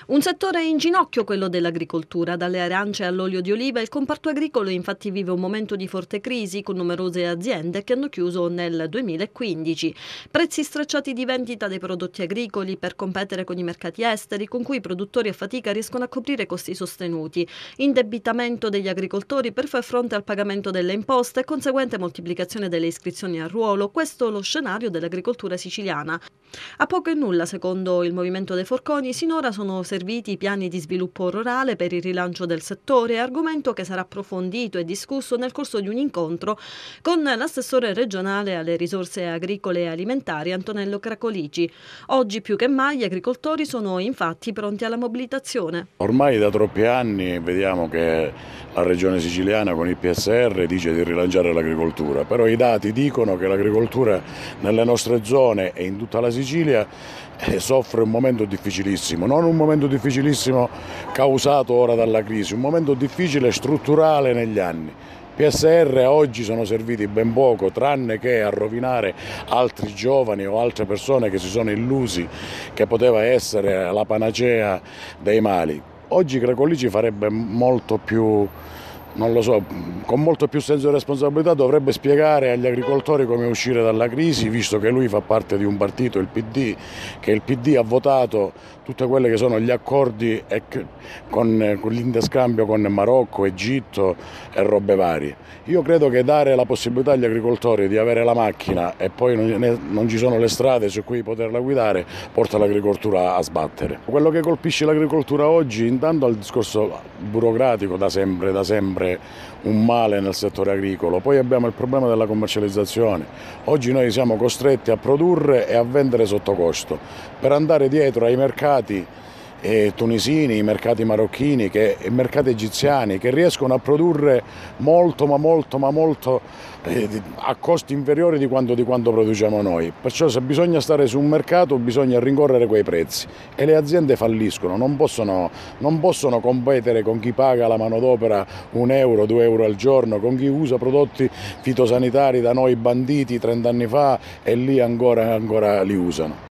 Un settore in ginocchio, quello dell'agricoltura. Dalle arance all'olio di oliva, il comparto agricolo infatti vive un momento di forte crisi, con numerose aziende che hanno chiuso nel 2015. Prezzi stracciati di vendita dei prodotti agricoli per competere con i mercati esteri, con cui i produttori a fatica riescono a coprire costi sostenuti. Indebitamento degli agricoltori per far fronte al pagamento delle imposte e conseguente moltiplicazione delle iscrizioni al ruolo. Questo è lo scenario dell'agricoltura siciliana. A poco e nulla, secondo il Movimento dei Forconi, sinora sono serviti i piani di sviluppo rurale per il rilancio del settore, argomento che sarà approfondito e discusso nel corso di un incontro con l'assessore regionale alle risorse agricole e alimentari Antonello Cracolici. Oggi più che mai gli agricoltori sono infatti pronti alla mobilitazione. Ormai da troppi anni vediamo che la regione siciliana con il PSR dice di rilanciare l'agricoltura, però i dati dicono che l'agricoltura nelle nostre zone e in tutta la Sicilia soffre un momento difficilissimo, non un momento difficilissimo causato ora dalla crisi, un momento difficile strutturale negli anni. PSR oggi sono serviti ben poco, tranne che a rovinare altri giovani o altre persone che si sono illusi che poteva essere la panacea dei mali. Oggi Cracolici farebbe molto più, non lo so, con molto più senso di responsabilità dovrebbe spiegare agli agricoltori come uscire dalla crisi, visto che lui fa parte di un partito, il PD, che il PD ha votato tutte quelle che sono gli accordi con l'interscambio con Marocco, Egitto e robe varie. Io credo che dare la possibilità agli agricoltori di avere la macchina e poi non ci sono le strade su cui poterla guidare porta l'agricoltura a sbattere. Quello che colpisce l'agricoltura oggi, intanto al discorso burocratico, da sempre un male nel settore agricolo, poi abbiamo il problema della commercializzazione. Oggi noi siamo costretti a produrre e a vendere sotto costo per andare dietro ai mercati tunisini, i mercati marocchini, i mercati egiziani che riescono a produrre molto a costi inferiori di quanto produciamo noi. Perciò se bisogna stare su un mercato bisogna rincorrere quei prezzi e le aziende falliscono, non possono competere con chi paga la manodopera 1 euro, 2 euro al giorno, con chi usa prodotti fitosanitari da noi banditi 30 anni fa e lì ancora li usano.